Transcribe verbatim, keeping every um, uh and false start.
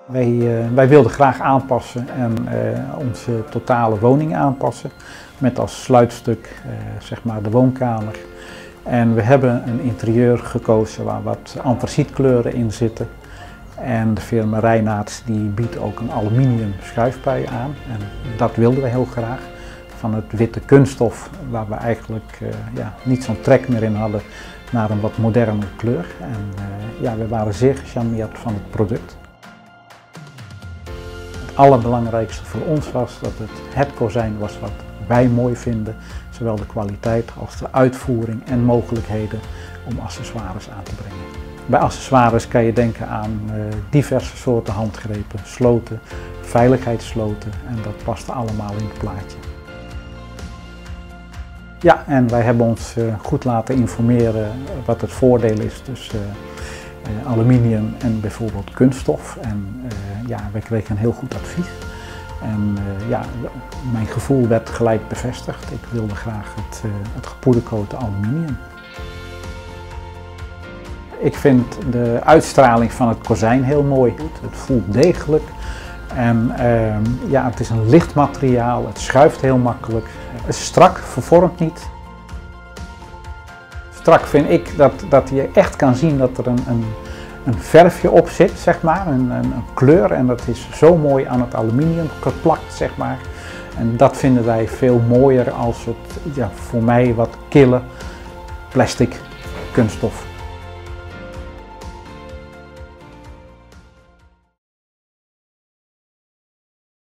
Wij, uh, wij wilden graag aanpassen en uh, onze totale woning aanpassen. Met als sluitstuk uh, zeg maar de woonkamer. En we hebben een interieur gekozen waar wat antracietkleuren in zitten. En de firma Reinaerts die biedt ook een aluminium schuifpui aan. En dat wilden we heel graag. Van het witte kunststof waar we eigenlijk uh, ja, niet zo'n trek meer in hadden naar een wat moderne kleur. En uh, ja, we waren zeer gecharmeerd van het product. Het allerbelangrijkste voor ons was dat het het kozijn was wat wij mooi vinden. Zowel de kwaliteit als de uitvoering en mogelijkheden om accessoires aan te brengen. Bij accessoires kan je denken aan uh, diverse soorten handgrepen, sloten, veiligheidssloten en dat past allemaal in het plaatje. Ja, en wij hebben ons uh, goed laten informeren wat het voordeel is tussen uh, uh, aluminium en bijvoorbeeld kunststof. En uh, ja, wij kregen een heel goed advies. En uh, ja, mijn gevoel werd gelijk bevestigd. Ik wilde graag het, uh, het gepoedercoaten aluminium. Ik vind de uitstraling van het kozijn heel mooi. Het voelt degelijk. En uh, ja, het is een licht materiaal, het schuift heel makkelijk. Het is strak, vervormt niet. Strak vind ik dat, dat je echt kan zien dat er een, een, een verfje op zit, zeg maar, een, een, een kleur. En dat is zo mooi aan het aluminium geplakt, zeg maar. En dat vinden wij veel mooier als het ja, voor mij wat kille plastic kunststof